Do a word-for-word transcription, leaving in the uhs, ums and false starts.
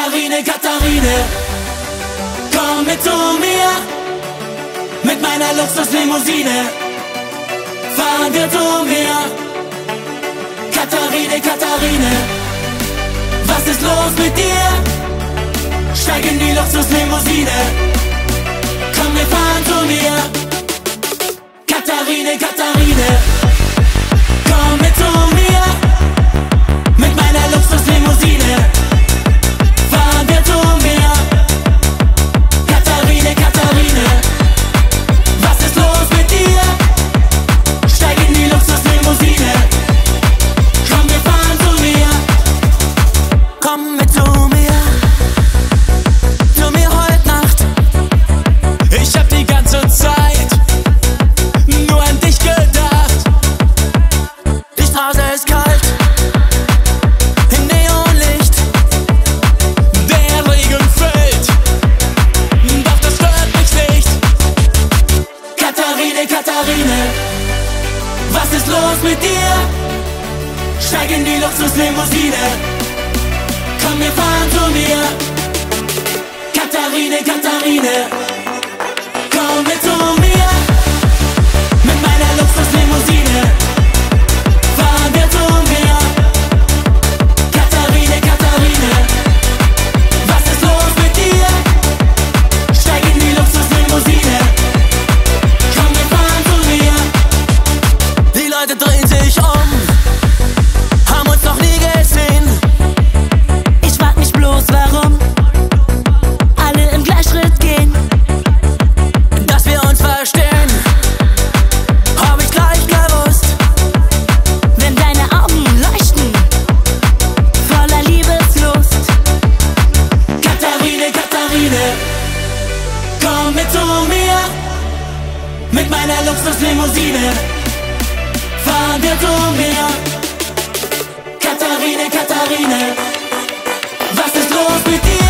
Katharine, Katharine, komm mit zu mir. Mit meiner Luxuslimousine fahren wir zu mir. Katharine, Katharine, was ist los mit dir? Steig in die Luxuslimousine, komm, wir fahren zu mir. Katharine, Katharine, komm mit zu mir. Mit meiner Luxuslimousine fahren wir zu mir. Katharine, Katharine, was ist los mit dir? Steig in die Luxuslimousine, komm, wir fahren zu mir. Komm mit zu mir, zu mir heute Nacht. Ich hab die ganze Zeit nur an dich gedacht. Die Straße ist kalt, im Neonlicht, der Regen fällt, doch das stört mich nicht. Katharine, Katharine, was ist los mit dir? Steig in die Luxuslimousine, komm, wir fahren zu mir. Katharine, Katharine, komm mit zu mir. Mit meiner Luxuslimousine fahren wir zu mir. Katharine, Katharine, was ist los mit dir? Steig in die Luxuslimousine, komm, wir fahren zu mir. Die Leute drehen sich um, haben uns noch nie gesehen. Ich frag mich bloß, warum alle im Gleichschritt gehen. Dass wir uns verstehen, hab ich gleich gewusst. Wenn deine Augen leuchten, voller Liebeslust. Katharine, Katharine, komm mit zu mir. Mit meiner Luxuslimousine fahren wir zu mir. Katharine, Katharine, was ist los mit dir?